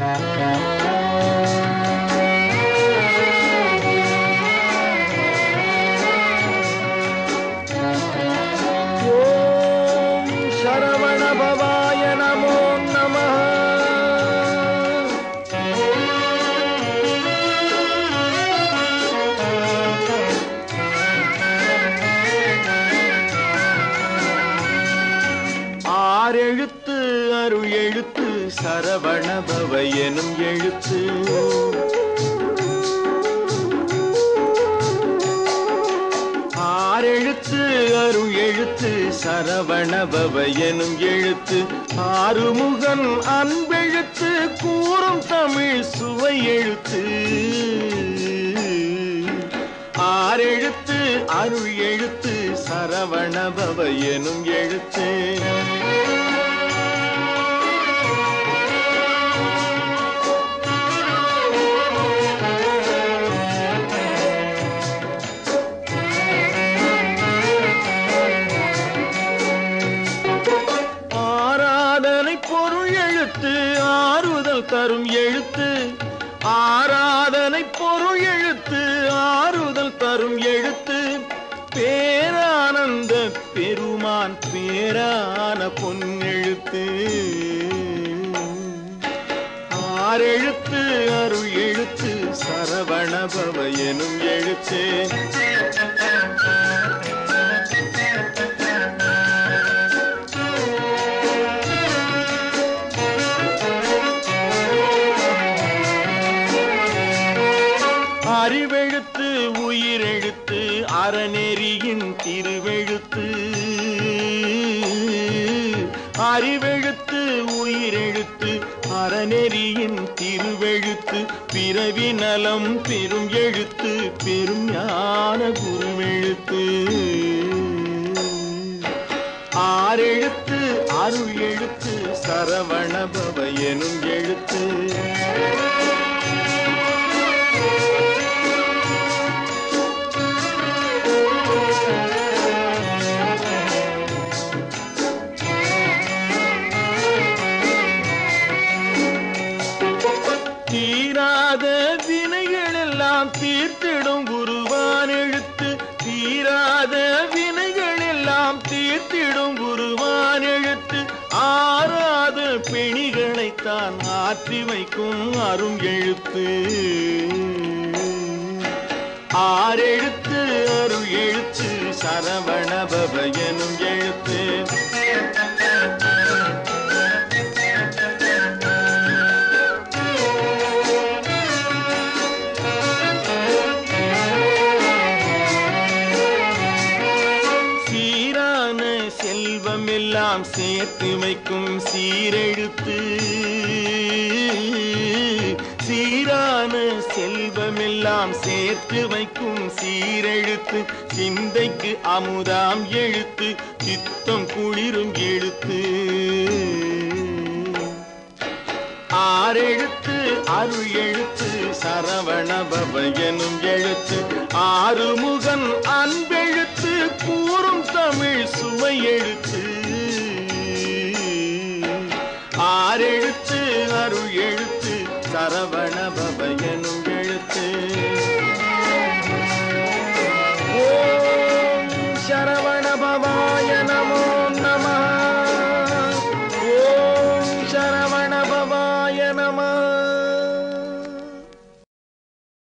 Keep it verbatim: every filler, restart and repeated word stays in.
ஆறெழுத்து அருள் எழுத்து சரவண பவ எனும் எழுத்து ஆறெழுத்து அருள் எழுத்து சரவண பவ எனும் எழுத்து ஆறுமுகன் அன்பெழுத்து கூறும் தமிழ் சுவை எழுத்து ஆறெழுத்து அருள் எழுத்து சரவண பவ எனும் எழுத்து ஆராதனை பொருள் எழுத்து ஆறுதல் தரும் எழுத்து ஆராதனை பொருள் எழுத்து ஆறுதல் தரும் எழுத்து பேரானந்த பெருமான் பேரான பொன்னெழுத்து ஆறெழுத்து அருள் எழுத்து சரவண பவ எனும் எழுத்து அறிவெழுத்து உயிரெழுத்து அறநெறியின் திருவெழுத்து அறிவெழுத்து உயிரெழுத்து அறநெறியின் திருவெழுத்து பிறவி நலம் பெரும் எழுத்து பெரும் ஞான குருவெழுத்து ஆறெழுத்து அருள் எழுத்து சரவண பவ எனும் எழுத்து தீராத வினைகள் எல்லாம் தீர்த்திடும் குருவான் எழுத்து தீராத வினைகள் எல்லாம் தீர்த்திடும் குருவான் எழுத்து ஆறாத பிணிகளைத்தான் ஆற்றி வைக்கும் அரும் எழுத்து ஆறெழுத்து அருள் எழுத்து சரவண பவ எனும் எழுத்து செல்வமெல்லாம் சேர்த்து வைக்கும் சீரெழுத்து சீரான செல்வமெல்லாம் சேர்த்து வைக்கும் சீரெழுத்து சிந்தைக்கு அமுதாம் எழுத்து சித்தம் குளிரும் எழுத்து ஆறெழுத்து அருள் எழுத்து சரவண பவ எனும் எழுத்து ஆறுமுகன் அன்பெழுத்து கூறும் தமிழ் சுவை எழுத்து ஆறெழுத்து அருள் எழுத்து சரவண